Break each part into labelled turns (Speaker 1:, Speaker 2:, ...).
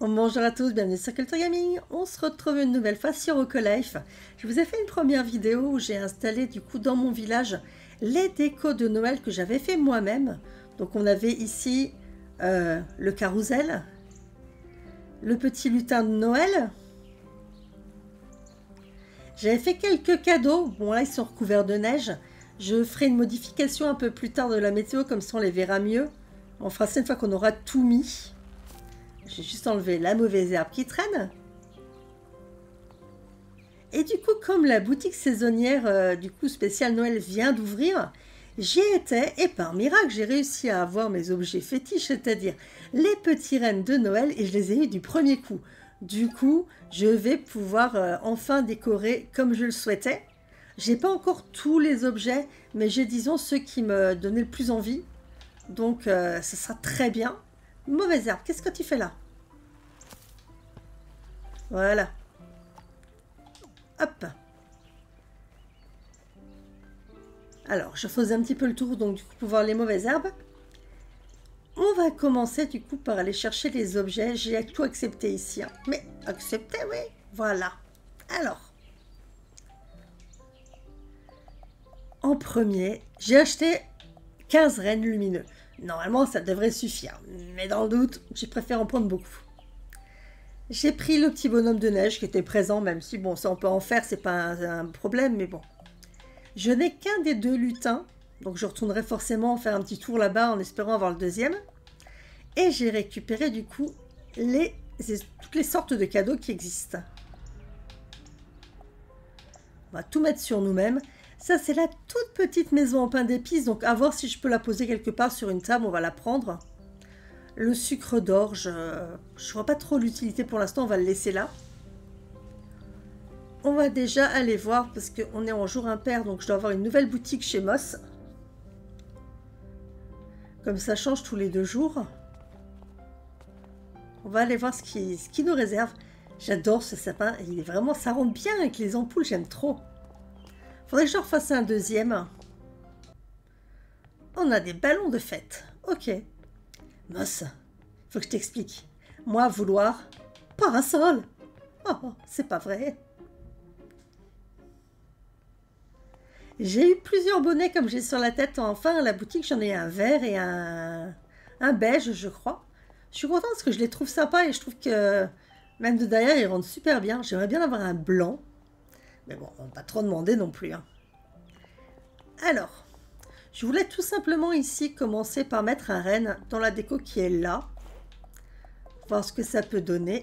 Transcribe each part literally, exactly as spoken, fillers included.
Speaker 1: Bonjour à tous, bienvenue sur Culture Gaming. On se retrouve une nouvelle fois sur Ocolife. Je vous ai fait une première vidéo où j'ai installé du coup dans mon village les décos de Noël que j'avais fait moi-même. Donc on avait ici euh, le carrousel, le petit lutin de Noël. J'avais fait quelques cadeaux. Bon là ils sont recouverts de neige. Je ferai une modification un peu plus tard de la météo, comme ça on les verra mieux. On fera ça une fois qu'on aura tout mis. J'ai juste enlevé la mauvaise herbe qui traîne. Et du coup, comme la boutique saisonnière euh, du coup spécial Noël vient d'ouvrir, j'y étais et par miracle, j'ai réussi à avoir mes objets fétiches, c'est-à-dire les petits rennes de Noël, et je les ai eu du premier coup. Du coup, je vais pouvoir euh, enfin décorer comme je le souhaitais. J'ai pas encore tous les objets, mais j'ai disons ceux qui me donnaient le plus envie. Donc, euh, ce sera très bien. Mauvaise herbe, qu'est-ce que tu fais là? Voilà. Hop. Alors, je faisais un petit peu le tour, donc du coup, pour voir les mauvaises herbes. On va commencer du coup par aller chercher les objets. J'ai tout accepté ici. Hein. Mais accepté, oui. Voilà. Alors. En premier, j'ai acheté quinze rennes lumineux. Normalement, ça devrait suffire. Mais dans le doute, j'ai préféré en prendre beaucoup. J'ai pris le petit bonhomme de neige qui était présent, même si, bon, ça on peut en faire, c'est pas un, un problème, mais bon. Je n'ai qu'un des deux lutins, donc je retournerai forcément faire un petit tour là-bas en espérant avoir le deuxième. Et j'ai récupéré du coup les, toutes les sortes de cadeaux qui existent. On va tout mettre sur nous-mêmes. Ça, c'est la toute petite maison en pain d'épices, donc à voir si je peux la poser quelque part sur une table, on va la prendre. Le sucre d'orge, je ne vois pas trop l'utilité pour l'instant, on va le laisser là. On va déjà aller voir, parce qu'on est en jour impair, donc je dois avoir une nouvelle boutique chez Moss. Comme ça change tous les deux jours. On va aller voir ce qui, ce qui nous réserve. J'adore ce sapin, il est vraiment, ça rentre bien avec les ampoules, j'aime trop. Faudrait que je refasse un deuxième. On a des ballons de fête. Ok. Moss, faut que je t'explique. Moi, vouloir parasol. Oh, c'est pas vrai. J'ai eu plusieurs bonnets comme j'ai sur la tête. Enfin, à la boutique, j'en ai un vert et un, un beige, je crois. Je suis contente parce que je les trouve sympas et je trouve que même de derrière, ils rendent super bien. J'aimerais bien avoir un blanc. Mais bon, on va pas trop demander non plus. Hein. Alors, je voulais tout simplement ici commencer par mettre un renne dans la déco qui est là. Voir ce que ça peut donner.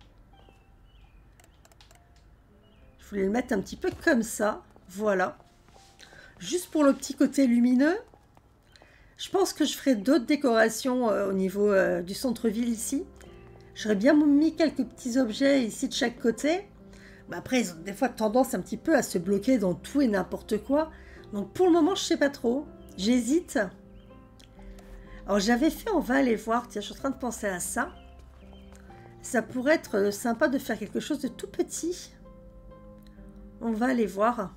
Speaker 1: Je voulais le mettre un petit peu comme ça. Voilà. Juste pour le petit côté lumineux. Je pense que je ferai d'autres décorations euh, au niveau euh, du centre-ville ici. J'aurais bien mis quelques petits objets ici de chaque côté. Mais après, ils ont des fois tendance un petit peu à se bloquer dans tout et n'importe quoi. Donc pour le moment, je ne sais pas trop. J'hésite. Alors j'avais fait, on va aller voir. Tiens, je suis en train de penser à ça. Ça pourrait être sympa de faire quelque chose de tout petit. On va aller voir.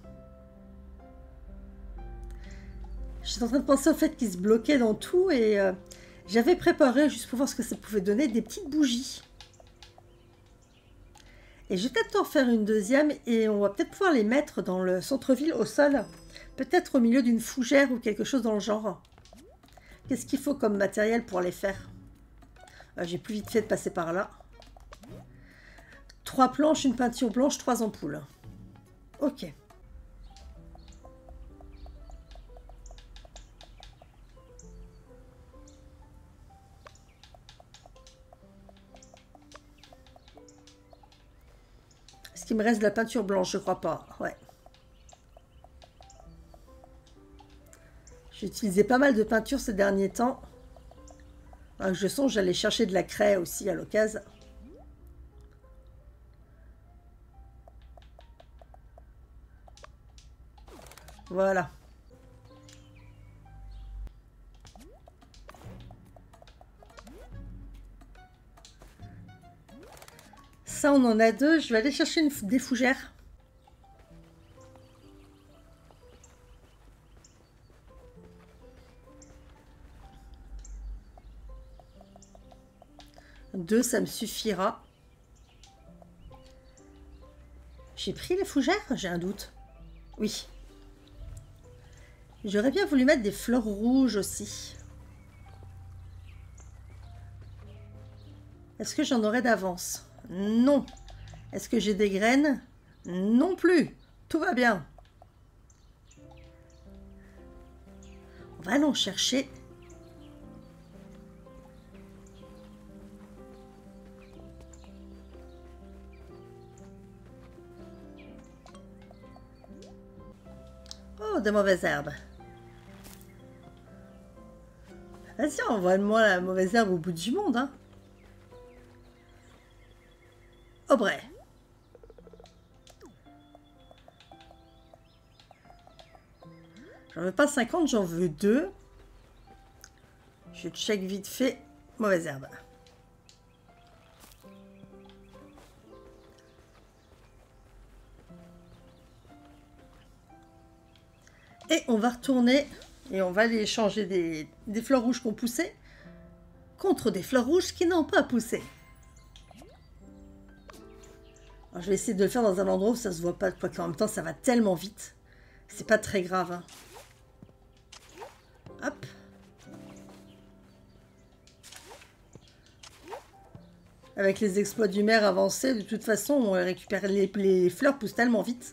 Speaker 1: Je suis en train de penser au fait qu'il se bloquait dans tout et euh, j'avais préparé, juste pour voir ce que ça pouvait donner, des petites bougies. Et je vais peut-être en faire une deuxième et on va peut-être pouvoir les mettre dans le centre-ville au sol. Peut-être au milieu d'une fougère ou quelque chose dans le genre. Qu'est-ce qu'il faut comme matériel pour les faire? euh, J'ai plus vite fait de passer par là. Trois planches, une peinture blanche, trois ampoules. Ok. Est-ce qu'il me reste de la peinture blanche? Je crois pas. Ouais. J'ai utilisé pas mal de peinture ces derniers temps. Alors, je sens que j'allais chercher de la craie aussi à l'occasion. Voilà. Ça, on en a deux. Je vais aller chercher une, des fougères. Deux, ça me suffira. J'ai pris les fougères? J'ai un doute. Oui. J'aurais bien voulu mettre des fleurs rouges aussi. Est-ce que j'en aurais d'avance? Non. Est-ce que j'ai des graines? Non plus. Tout va bien. On va aller en chercher. Oh, de mauvaises herbes. Vas-y, envoie-moi la mauvaise herbe au bout du monde, hein. Aubrey. J'en veux pas cinquante, j'en veux deux. Je check vite fait. Mauvaise herbe. Et on va retourner et on va aller échanger des, des fleurs rouges qui ont poussé contre des fleurs rouges qui n'ont pas poussé. Alors, je vais essayer de le faire dans un endroit où ça se voit pas, quoi qu'en même temps ça va tellement vite. C'est pas très grave. Hein. Hop. Avec les exploits du maire avancés, de toute façon, on récupère les, les fleurs poussent tellement vite.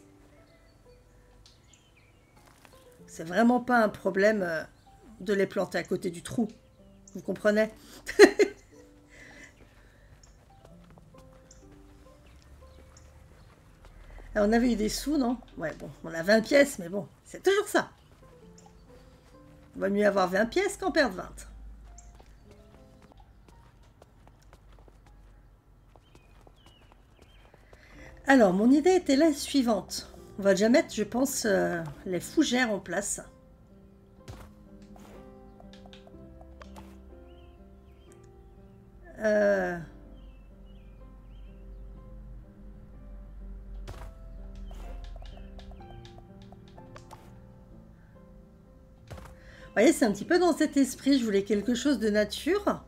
Speaker 1: C'est vraiment pas un problème de les planter à côté du trou. Vous comprenez? Alors, on avait eu des sous, non? Ouais, bon, on a vingt pièces, mais bon, c'est toujours ça. Il vaut mieux avoir vingt pièces qu'en perdre vingt. Alors, mon idée était la suivante. On va déjà mettre, je pense, euh, les fougères en place. Euh... Vous voyez, c'est un petit peu dans cet esprit. Je voulais quelque chose de nature,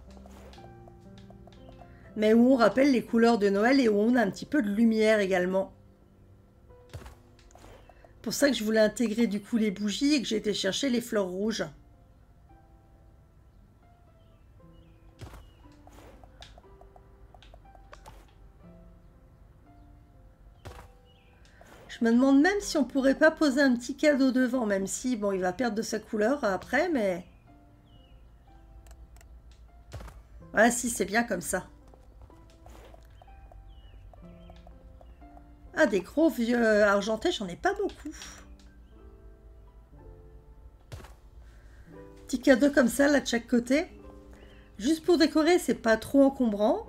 Speaker 1: mais où on rappelle les couleurs de Noël et où on a un petit peu de lumière également. C'est pour ça que je voulais intégrer du coup les bougies et que j'ai été chercher les fleurs rouges. Je me demande même si on pourrait pas poser un petit cadeau devant, même si, bon, il va perdre de sa couleur après, mais... Ah si, c'est bien comme ça. Ah, des gros vieux argentés, j'en ai pas beaucoup. Petit cadeau comme ça, là, de chaque côté. Juste pour décorer, c'est pas trop encombrant.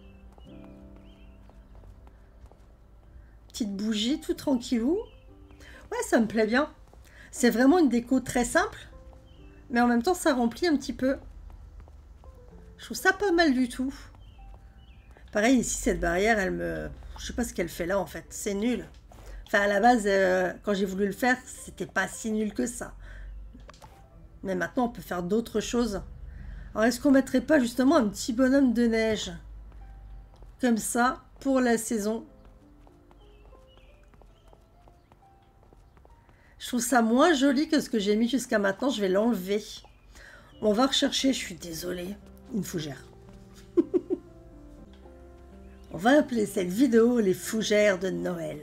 Speaker 1: Petite bougie, tout tranquillou. Ouais, ça me plaît bien. C'est vraiment une déco très simple, mais en même temps, ça remplit un petit peu. Je trouve ça pas mal du tout. Pareil, ici, cette barrière, elle me... Je sais pas ce qu'elle fait là, en fait. C'est nul. Enfin, à la base, euh, quand j'ai voulu le faire, c'était pas si nul que ça. Mais maintenant, on peut faire d'autres choses. Alors, est-ce qu'on mettrait pas justement un petit bonhomme de neige? Comme ça, pour la saison. Je trouve ça moins joli que ce que j'ai mis jusqu'à maintenant. Je vais l'enlever. On va rechercher, je suis désolée, une fougère. On va appeler cette vidéo les fougères de Noël.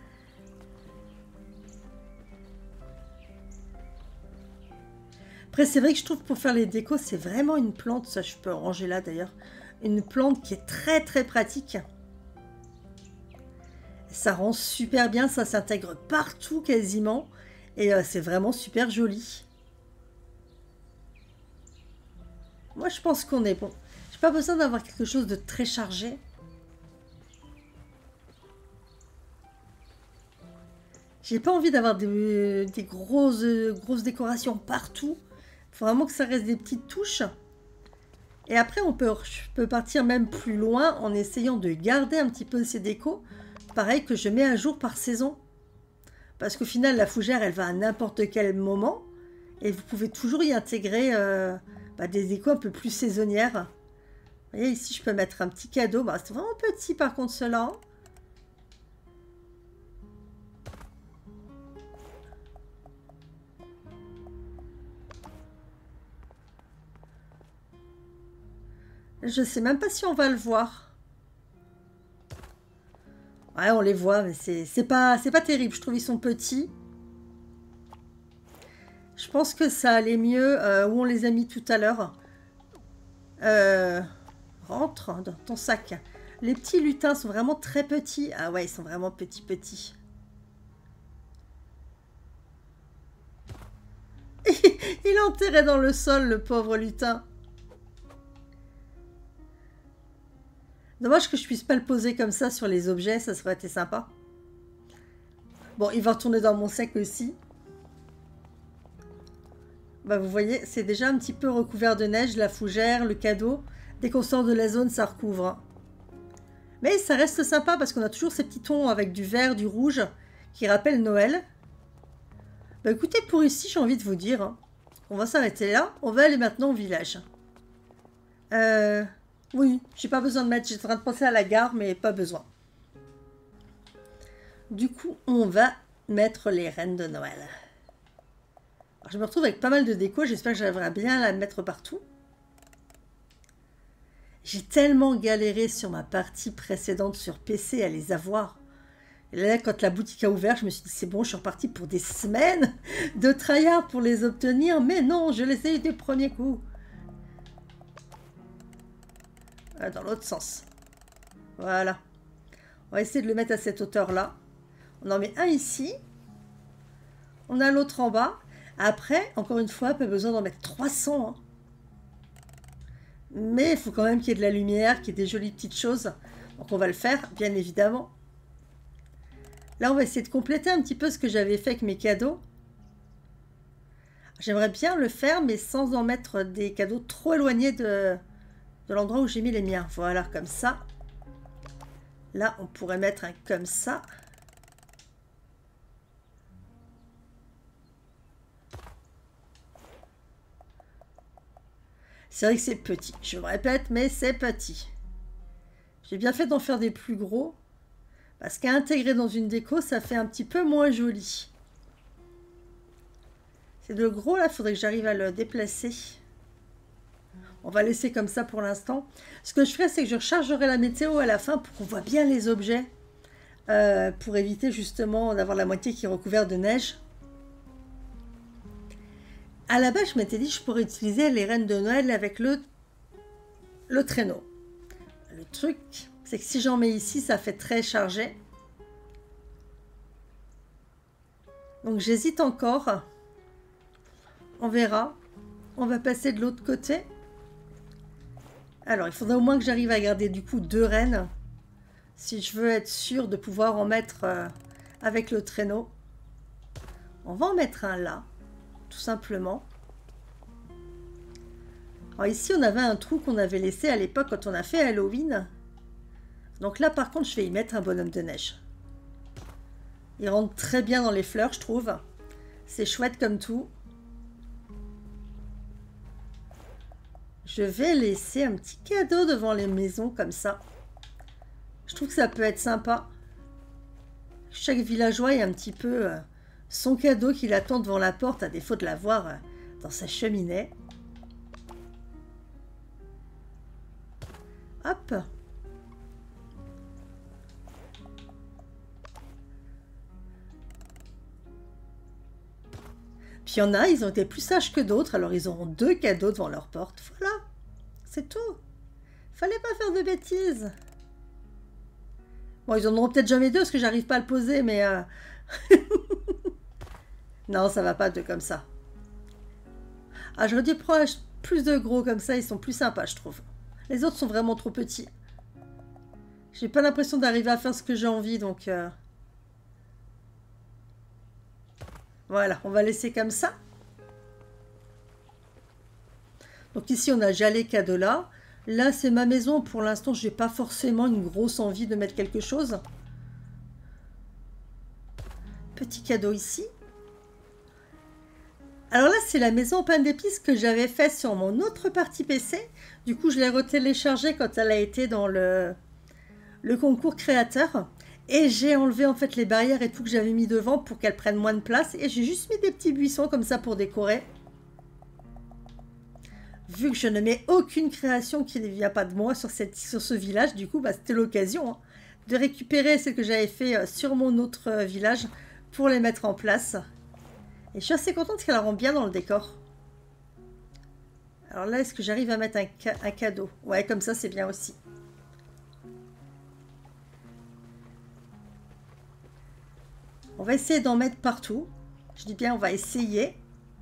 Speaker 1: Après, c'est vrai que je trouve que pour faire les décos, c'est vraiment une plante, ça je peux ranger là d'ailleurs, une plante qui est très très pratique. Ça rend super bien, ça s'intègre partout quasiment. Et euh, c'est vraiment super joli. Moi, je pense qu'on est bon. J'ai pas besoin d'avoir quelque chose de très chargé. J'ai pas envie d'avoir des, des grosses, grosses décorations partout. Il faut vraiment que ça reste des petites touches. Et après, on peut, je peux partir même plus loin en essayant de garder un petit peu ces décos. Pareil que je mets à jour par saison. Parce qu'au final, la fougère, elle va à n'importe quel moment. Et vous pouvez toujours y intégrer euh, bah, des décos un peu plus saisonnières. Vous Vous voyez, ici, je peux mettre un petit cadeau. Bah, c'est vraiment petit, par contre, cela. Je sais même pas si on va le voir. Ouais, on les voit, mais c'est pas, c'est pas terrible. Je trouve qu'ils sont petits. Je pense que ça allait mieux euh, où on les a mis tout à l'heure. Euh, rentre dans ton sac. Les petits lutins sont vraiment très petits. Ah ouais, ils sont vraiment petits, petits. Il est enterré dans le sol, le pauvre lutin. Dommage que je puisse pas le poser comme ça sur les objets, ça serait été sympa. Bon, il va retourner dans mon sac aussi. Bah, vous voyez, c'est déjà un petit peu recouvert de neige, la fougère, le cadeau. Dès qu'on sort de la zone, ça recouvre. Mais ça reste sympa parce qu'on a toujours ces petits tons avec du vert, du rouge, qui rappellent Noël. Bah écoutez, pour ici, j'ai envie de vous dire, hein, on va s'arrêter là. On va aller maintenant au village. Euh... Oui, j'ai pas besoin de mettre... J'étais en train de penser à la gare, mais pas besoin. Du coup, on va mettre les rennes de Noël. Alors, je me retrouve avec pas mal de déco. J'espère que j'arriverai bien à la mettre partout. J'ai tellement galéré sur ma partie précédente sur P C à les avoir. Et là, quand la boutique a ouvert, je me suis dit, c'est bon, je suis repartie pour des semaines de tryhard pour les obtenir. Mais non, je les ai eu des premiers coups. Dans l'autre sens. Voilà. On va essayer de le mettre à cette hauteur-là. On en met un ici. On a l'autre en bas. Après, encore une fois, pas besoin d'en mettre trois cents. Hein. Mais il faut quand même qu'il y ait de la lumière, qu'il y ait des jolies petites choses. Donc on va le faire, bien évidemment. Là, on va essayer de compléter un petit peu ce que j'avais fait avec mes cadeaux. J'aimerais bien le faire, mais sans en mettre des cadeaux trop éloignés de, de l'endroit où j'ai mis les miens. Voilà, comme ça. Là, on pourrait mettre un comme ça. C'est vrai que c'est petit, je me répète, mais c'est petit. J'ai bien fait d'en faire des plus gros, parce qu'à intégrer dans une déco, ça fait un petit peu moins joli. C'est de gros, là, il faudrait que j'arrive à le déplacer. On va laisser comme ça pour l'instant. Ce que je ferai, c'est que je rechargerai la météo à la fin pour qu'on voit bien les objets, euh, pour éviter justement d'avoir la moitié qui est recouverte de neige. À la base, je m'étais dit que je pourrais utiliser les rennes de Noël avec le, le traîneau. Le truc, c'est que si j'en mets ici, ça fait très chargé. Donc j'hésite encore. On verra. On va passer de l'autre côté. Alors, il faudrait au moins que j'arrive à garder du coup deux rennes. Si je veux être sûre de pouvoir en mettre euh, avec le traîneau. On va en mettre un là. Tout simplement. Alors ici, on avait un trou qu'on avait laissé à l'époque quand on a fait Halloween. Donc là, par contre, je vais y mettre un bonhomme de neige. Il rentre très bien dans les fleurs, je trouve. C'est chouette comme tout. Je vais laisser un petit cadeau devant les maisons comme ça. Je trouve que ça peut être sympa. Chaque villageois a un petit peu... Euh, son cadeau qu'il attend devant la porte, à défaut de l'avoir dans sa cheminée. Hop. Puis il y en a, ils ont été plus sages que d'autres, alors ils auront deux cadeaux devant leur porte. Voilà, c'est tout. Fallait pas faire de bêtises. Bon, ils en auront peut-être jamais deux, parce que j'arrive pas à le poser, mais... Euh... Non, ça va pas deux comme ça. Ah, j'aurais dû prendre plus de gros comme ça, ils sont plus sympas, je trouve. Les autres sont vraiment trop petits. J'ai pas l'impression d'arriver à faire ce que j'ai envie, donc... Euh... Voilà, on va laisser comme ça. Donc ici, on a déjà les cadeaux là. Là, c'est ma maison. Pour l'instant, j'ai pas forcément une grosse envie de mettre quelque chose. Petit cadeau ici. Alors là, c'est la maison au pain d'épices que j'avais fait sur mon autre partie P C. Du coup, je l'ai retéléchargée quand elle a été dans le, le concours créateur. Et j'ai enlevé en fait les barrières et tout que j'avais mis devant pour qu'elle prenne moins de place. Et j'ai juste mis des petits buissons comme ça pour décorer. Vu que je ne mets aucune création qui ne vient pas de moi sur, cette, sur ce village, du coup, bah, c'était l'occasion hein, de récupérer ce que j'avais fait sur mon autre village pour les mettre en place. Et je suis assez contente qu'elle rend bien dans le décor. Alors là, est-ce que j'arrive à mettre un, ca un cadeau? Ouais, comme ça, c'est bien aussi. On va essayer d'en mettre partout. Je dis bien, on va essayer.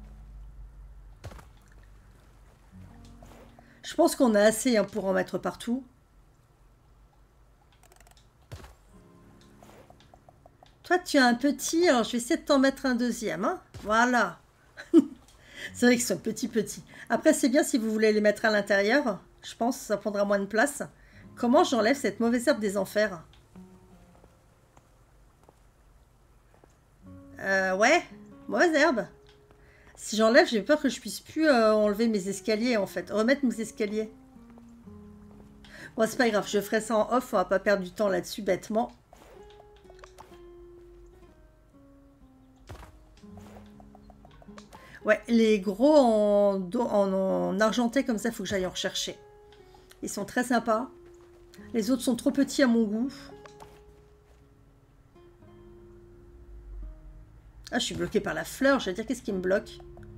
Speaker 1: Je pense qu'on a assez hein, pour en mettre partout. Toi, tu as un petit, alors je vais essayer de t'en mettre un deuxième. Hein. Voilà. C'est vrai qu'ils sont petits, petits. Après, c'est bien si vous voulez les mettre à l'intérieur. Je pense que ça prendra moins de place. Comment j'enlève cette mauvaise herbe des enfers? Euh, ouais, mauvaise herbe. Si j'enlève, j'ai peur que je puisse plus euh, enlever mes escaliers, en fait. Remettre mes escaliers. Bon, c'est pas grave, je ferai ça en off. On va pas perdre du temps là-dessus, bêtement. Ouais, les gros en, en, en argenté comme ça, il faut que j'aille en rechercher. Ils sont très sympas. Les autres sont trop petits à mon goût. Ah, je suis bloquée par la fleur. Je vais dire, qu'est-ce qui me bloque?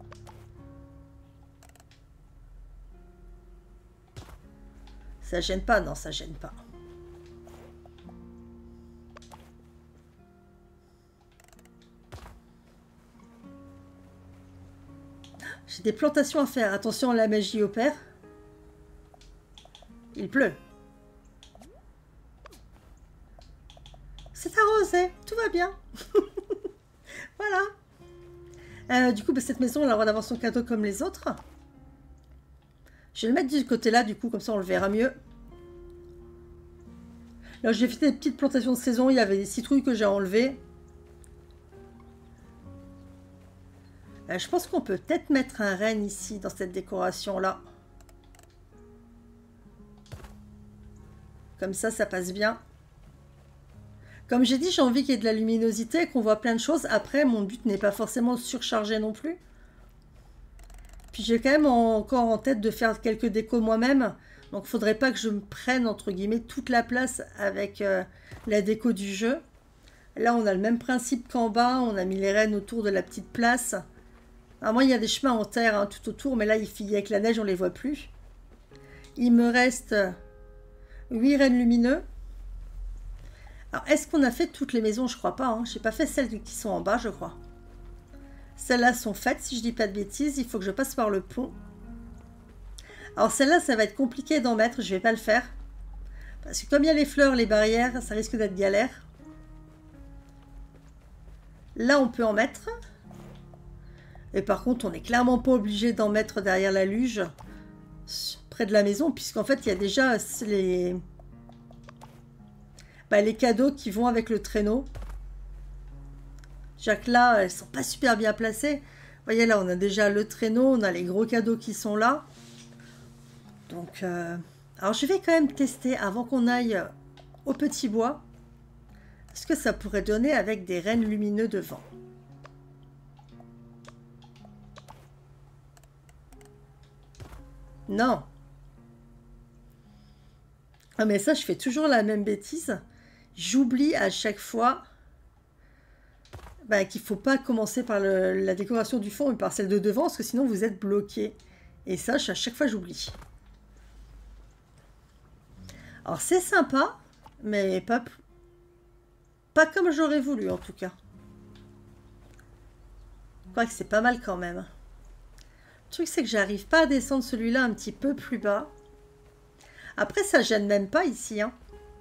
Speaker 1: Ça gêne pas? Non, ça gêne pas. J'ai des plantations à faire. Attention, la magie opère. Il pleut. C'est arrosé. Tout va bien. Voilà. Euh, du coup, bah, cette maison, elle a le droit d'avoir son cadeau comme les autres. Je vais le mettre du côté là, du coup, comme ça on le verra mieux. Là, j'ai fait des petites plantations de saison. Il y avait des citrouilles que j'ai enlevées. Euh, je pense qu'on peut peut-être mettre un renne ici, dans cette décoration-là. Comme ça, ça passe bien. Comme j'ai dit, j'ai envie qu'il y ait de la luminosité et qu'on voit plein de choses. Après, mon but n'est pas forcément de surcharger non plus. Puis j'ai quand même encore en tête de faire quelques décos moi-même. Donc il ne faudrait pas que je me prenne, entre guillemets, toute la place avec euh, la déco du jeu. Là, on a le même principe qu'en bas. On a mis les rennes autour de la petite place. Alors moi, il y a des chemins en terre hein, tout autour. Mais là, il finit avec la neige, on ne les voit plus. Il me reste huit rennes lumineux. Alors, est-ce qu'on a fait toutes les maisons? Je crois pas. Hein. Je n'ai pas fait celles qui sont en bas, je crois. Celles-là sont faites, si je dis pas de bêtises. Il faut que je passe par le pont. Alors, celle-là, ça va être compliqué d'en mettre. Je vais pas le faire. Parce que comme il y a les fleurs, les barrières, ça risque d'être galère. Là, on peut en mettre. Et par contre, on n'est clairement pas obligé d'en mettre derrière la luge, près de la maison, puisqu'en fait, il y a déjà les... Bah, les cadeaux qui vont avec le traîneau. Jacques, là, elles sont pas super bien placées. Vous voyez, là, on a déjà le traîneau, on a les gros cadeaux qui sont là. Donc, euh... alors, je vais quand même tester, avant qu'on aille au petit bois, ce que ça pourrait donner avec des rennes lumineux devant. Non. Ah, mais ça, je fais toujours la même bêtise. J'oublie à chaque fois bah, qu'il ne faut pas commencer par le, la décoration du fond, mais par celle de devant, parce que sinon vous êtes bloqué. Et ça, à chaque fois, j'oublie. Alors, c'est sympa, mais pas, pas comme j'aurais voulu, en tout cas. Je crois que c'est pas mal quand même. Le truc, c'est que j'arrive pas à descendre celui-là un petit peu plus bas. Après, ça gêne même pas ici, hein.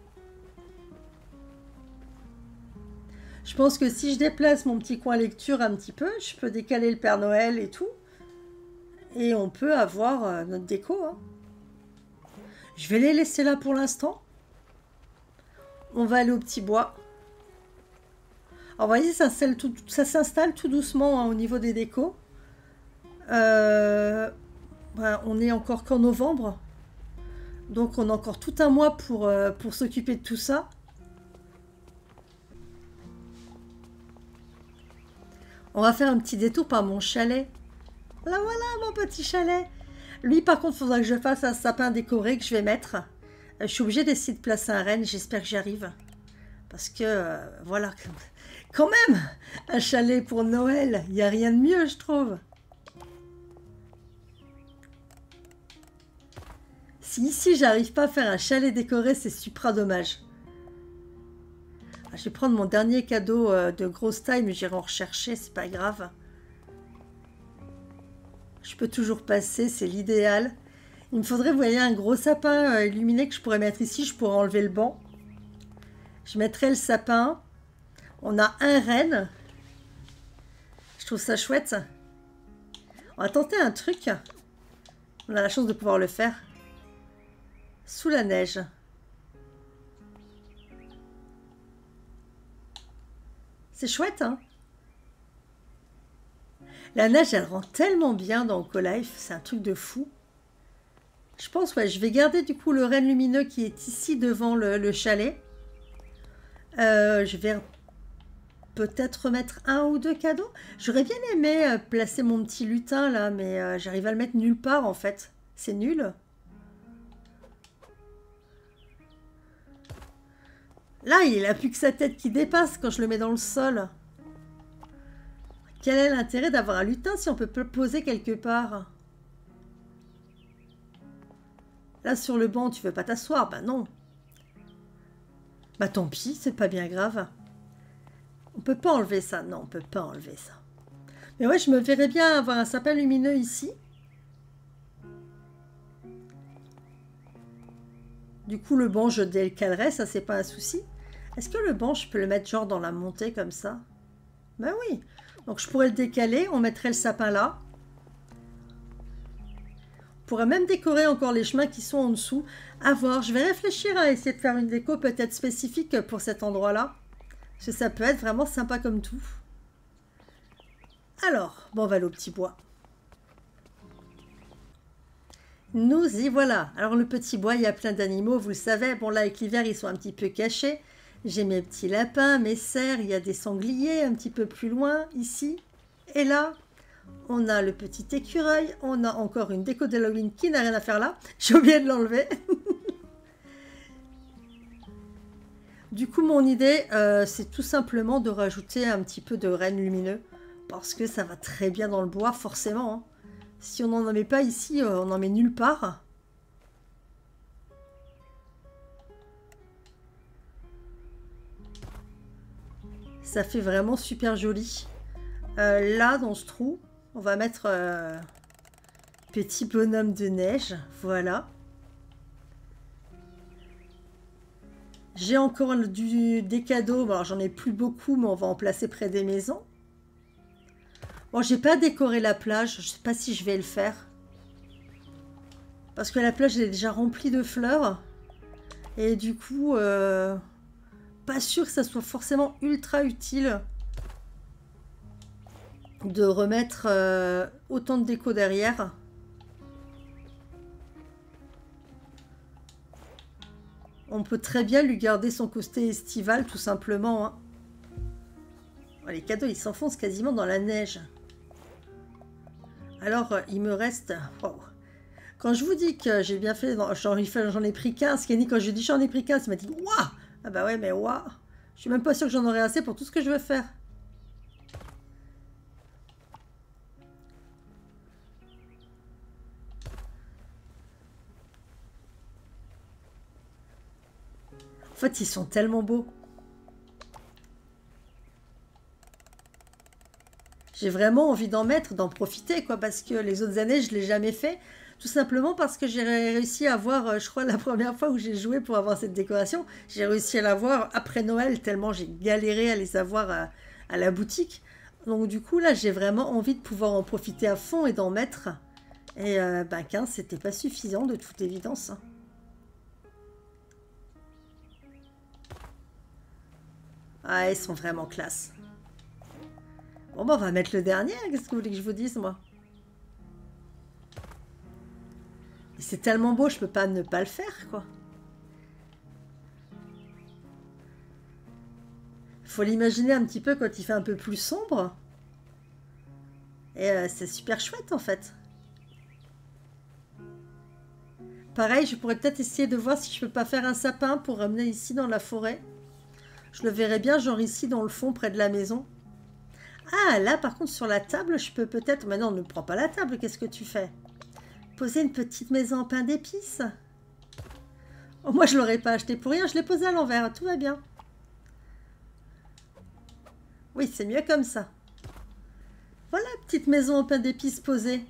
Speaker 1: Je pense que si je déplace mon petit coin lecture un petit peu, je peux décaler le Père Noël et tout. Et on peut avoir euh, notre déco, hein. Je vais les laisser là pour l'instant. On va aller au petit bois. Alors, vous voyez, ça s'installe tout, ça s'installe tout doucement hein, au niveau des décos. Euh, bah, on est encore qu'en novembre. Donc on a encore tout un mois pour, euh, pour s'occuper de tout ça. On va faire un petit détour par mon chalet. Là voilà mon petit chalet. Lui par contre il faudra que je fasse un sapin décoré que je vais mettre. Euh, je suis obligée d'essayer de placer un renne, j'espère que j'y arrive. Parce que euh, voilà, quand même, un chalet pour Noël, il n'y a rien de mieux je trouve. Si ici j'arrive pas à faire un chalet décoré, c'est super dommage. Je vais prendre mon dernier cadeau euh, de grosse taille, mais j'irai en rechercher, c'est pas grave. Je peux toujours passer, c'est l'idéal. Il me faudrait, vous voyez, un gros sapin euh, illuminé que je pourrais mettre ici. Je pourrais enlever le banc. Je mettrai le sapin. On a un renne. Je trouve ça chouette. On va tenter un truc. On a la chance de pouvoir le faire. Sous la neige. C'est chouette, hein? La neige, elle rend tellement bien dans Colife, c'est un truc de fou. Je pense, ouais, je vais garder du coup le renne lumineux qui est ici devant le, le chalet. Euh, je vais peut-être remettre un ou deux cadeaux. J'aurais bien aimé euh, placer mon petit lutin là, mais euh, j'arrive à le mettre nulle part en fait. C'est nul. Là, il n'a plus que sa tête qui dépasse quand je le mets dans le sol. Quel est l'intérêt d'avoir un lutin si on peut le poser quelque part? Là, sur le banc, tu veux pas t'asseoir? Bah non. Bah tant pis, c'est pas bien grave. On peut pas enlever ça. Non, on peut pas enlever ça. Mais ouais, je me verrais bien avoir un sapin lumineux ici. Du coup, le banc, je décalerai, ça, c'est pas un souci. Est-ce que le banc, je peux le mettre genre dans la montée comme ça? Ben oui. Donc, je pourrais le décaler, on mettrait le sapin là. On pourrait même décorer encore les chemins qui sont en dessous. À voir, je vais réfléchir à essayer de faire une déco peut-être spécifique pour cet endroit-là. Parce que ça peut être vraiment sympa comme tout. Alors, bon, on va aller au petit bois. Nous y voilà. Alors le petit bois, il y a plein d'animaux, vous le savez. Bon là, avec l'hiver, ils sont un petit peu cachés. J'ai mes petits lapins, mes cerfs, il y a des sangliers un petit peu plus loin, ici. Et là, on a le petit écureuil. On a encore une déco d'Halloween qui n'a rien à faire là. J'ai oublié de l'enlever. Du coup, mon idée, euh, c'est tout simplement de rajouter un petit peu de renne lumineux. Parce que ça va très bien dans le bois, forcément. Hein. Si on n'en met pas ici, on n'en met nulle part. Ça fait vraiment super joli. Euh, là, dans ce trou, on va mettre euh, petit bonhomme de neige. Voilà. J'ai encore du, des cadeaux. Bon, alors, j'en ai plus beaucoup, mais on va en placer près des maisons. Bon, j'ai pas décoré la plage. Je sais pas si je vais le faire. Parce que la plage, elle est déjà remplie de fleurs. Et du coup, euh, pas sûr que ça soit forcément ultra utile de remettre euh, autant de déco derrière. On peut très bien lui garder son côté estival, tout simplement. Hein. Oh, les cadeaux, ils s'enfoncent quasiment dans la neige. Alors, euh, il me reste... Oh. Quand je vous dis que j'ai bien fait, j'en ai pris quinze, Kenny, quand je dis j'en ai pris quinze, il m'a dit « Waouh !» Ah bah ouais, mais waouh !» Je suis même pas sûre que j'en aurai assez pour tout ce que je veux faire. En fait, ils sont tellement beaux. J'ai vraiment envie d'en mettre, d'en profiter, quoi, parce que les autres années, je ne l'ai jamais fait. Tout simplement parce que j'ai réussi à voir, je crois, la première fois où j'ai joué pour avoir cette décoration, j'ai réussi à l'avoir après Noël, tellement j'ai galéré à les avoir à, à la boutique. Donc du coup, là, j'ai vraiment envie de pouvoir en profiter à fond et d'en mettre. Et euh, ben, quinze, c'était pas suffisant, de toute évidence. Ah, ils sont vraiment classe. Bon, ben, on va mettre le dernier. Qu'est-ce que vous voulez que je vous dise, moi? C'est tellement beau, je peux pas ne pas le faire, quoi. Faut l'imaginer un petit peu quand il fait un peu plus sombre. Et euh, c'est super chouette, en fait. Pareil, je pourrais peut-être essayer de voir si je peux pas faire un sapin pour ramener ici dans la forêt. Je le verrais bien, genre ici, dans le fond, près de la maison. Ah, là, par contre, sur la table, je peux peut-être... Mais non, ne prends pas la table, qu'est-ce que tu fais? Poser une petite maison en pain d'épices. Oh, moi, je l'aurais pas acheté pour rien, je l'ai posé à l'envers, tout va bien. Oui, c'est mieux comme ça. Voilà, petite maison en pain d'épices posée.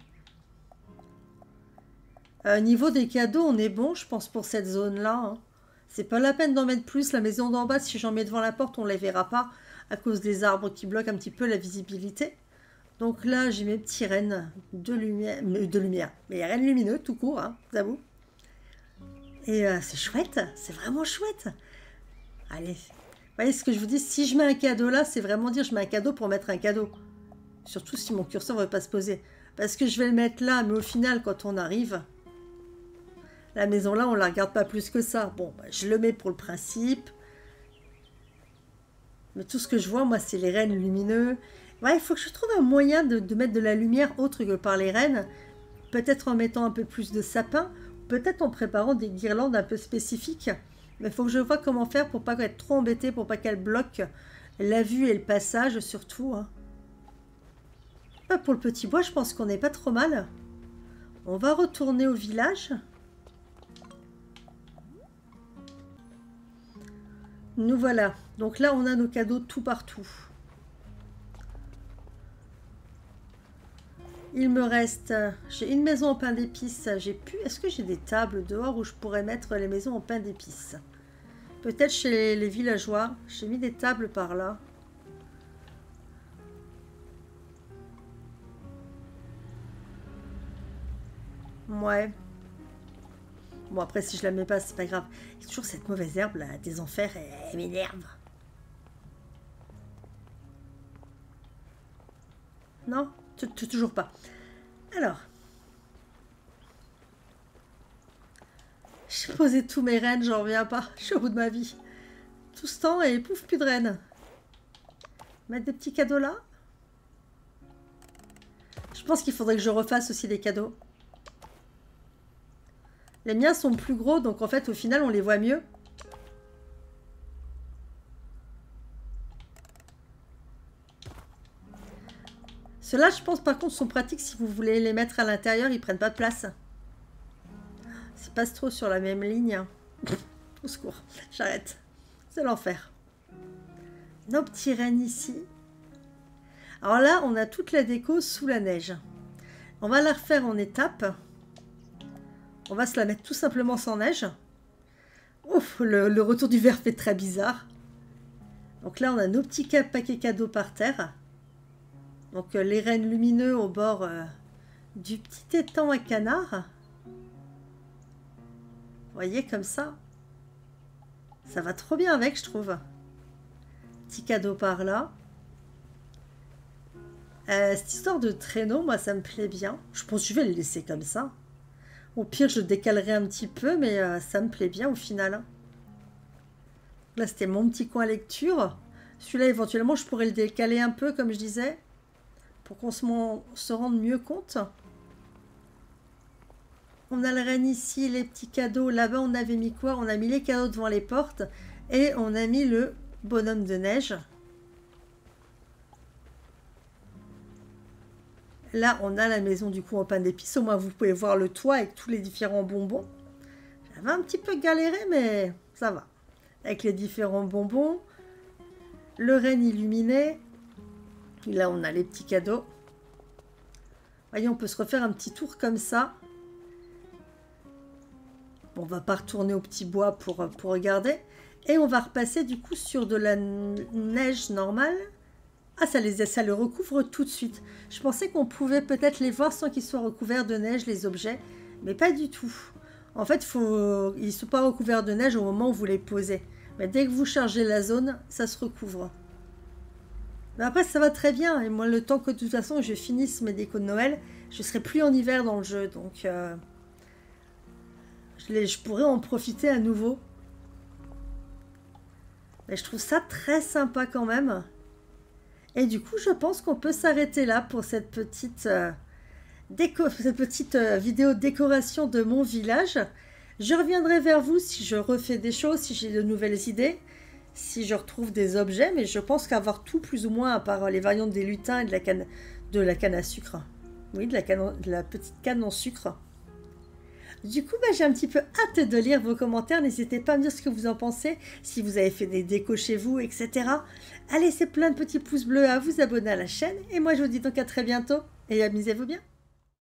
Speaker 1: Euh, niveau des cadeaux, on est bon, je pense, pour cette zone-là. Hein. C'est pas la peine d'en mettre plus. La maison d'en bas, si j'en mets devant la porte, on ne les verra pas à cause des arbres qui bloquent un petit peu la visibilité. Donc là, j'ai mes petits rennes de lumière, de lumière, mes rennes lumineux, tout court, hein, j'avoue. Et euh, c'est chouette, c'est vraiment chouette. Allez, vous voyez ce que je vous dis, si je mets un cadeau là, c'est vraiment dire je mets un cadeau pour mettre un cadeau. Surtout si mon curseur ne veut pas se poser. Parce que je vais le mettre là, mais au final, quand on arrive, la maison là, on ne la regarde pas plus que ça. Bon, bah, je le mets pour le principe. Mais tout ce que je vois, moi, c'est les rennes lumineux. Ouais, il faut que je trouve un moyen de, de mettre de la lumière autre que par les rennes. Peut-être en mettant un peu plus de sapin. Peut-être en préparant des guirlandes un peu spécifiques. Mais il faut que je vois comment faire pour pas être trop embêtée, pour pas qu'elle bloque la vue et le passage surtout. Hein. Ah, pour le petit bois, je pense qu'on n'est pas trop mal. On va retourner au village. Nous voilà. Donc là, on a nos cadeaux tout partout. Il me reste... J'ai une maison en pain d'épices. J'ai pu... Est-ce que j'ai des tables dehors où je pourrais mettre les maisons en pain d'épices? Peut-être chez les, les villageois. J'ai mis des tables par là. Ouais. Bon, après, si je la mets pas, c'est pas grave. Il y a toujours cette mauvaise herbe, là, des enfers, elle m'énerve. Non, toujours pas. Alors. J'ai posé tous mes rennes, j'en reviens pas. Je suis au bout de ma vie. Tout ce temps et pouf, plus de rennes. Mettre des petits cadeaux là. Je pense qu'il faudrait que je refasse aussi des cadeaux. Les miens sont plus gros, donc en fait, au final, on les voit mieux. Ceux-là, je pense, par contre, sont pratiques si vous voulez les mettre à l'intérieur, ils prennent pas de place. Ils passent trop sur la même ligne. Au secours, j'arrête. C'est l'enfer. Nos petits rennes ici. Alors là, on a toute la déco sous la neige. On va la refaire en étapes. On va se la mettre tout simplement sans neige. Ouf, le, le retour du verre fait très bizarre. Donc là, on a nos petits paquets cadeaux par terre. Donc euh, les rennes lumineux au bord euh, du petit étang à canard. Vous voyez, comme ça. Ça va trop bien avec, je trouve. Petit cadeau par là. Euh, cette histoire de traîneau, moi, ça me plaît bien. Je pense que je vais le laisser comme ça. Au pire, je décalerai un petit peu, mais euh, ça me plaît bien au final. Là, c'était mon petit coin lecture. Celui-là, éventuellement, je pourrais le décaler un peu, comme je disais, pour qu'on se, se rende mieux compte. On a le renne ici, les petits cadeaux. Là-bas, on avait mis quoi? On a mis les cadeaux devant les portes et on a mis le bonhomme de neige. Là, on a la maison du coup en pain d'épices. Au moins, vous pouvez voir le toit avec tous les différents bonbons. J'avais un petit peu galéré, mais ça va. Avec les différents bonbons. Le renne illuminé. Là, on a les petits cadeaux. Voyez, on peut se refaire un petit tour comme ça. Bon, on va pas retourner au petit bois pour, pour regarder. Et on va repasser du coup sur de la neige normale. Ah, ça, les, ça le recouvre tout de suite. Je pensais qu'on pouvait peut-être les voir sans qu'ils soient recouverts de neige, les objets. Mais pas du tout. En fait, faut, ils ne sont pas recouverts de neige au moment où vous les posez. Mais dès que vous chargez la zone, ça se recouvre. Mais après, ça va très bien. Et moi, le temps que de toute façon je finisse mes décos de Noël, je ne serai plus en hiver dans le jeu. Donc, euh, Je, les, je pourrais en profiter à nouveau. Mais je trouve ça très sympa quand même. Et du coup, je pense qu'on peut s'arrêter là pour cette petite, euh, déco cette petite euh, vidéo décoration de mon village. Je reviendrai vers vous si je refais des choses, si j'ai de nouvelles idées, si je retrouve des objets. Mais je pense qu'avoir tout plus ou moins, à part les variantes des lutins et de la canne, de la canne à sucre. Oui, de la, canne, de la petite canne en sucre. Du coup, bah, j'ai un petit peu hâte de lire vos commentaires. N'hésitez pas à me dire ce que vous en pensez, si vous avez fait des décos chez vous, et cetera. Allez, c'est plein de petits pouces bleus à vous abonner à la chaîne. Et moi, je vous dis donc à très bientôt et amusez-vous bien.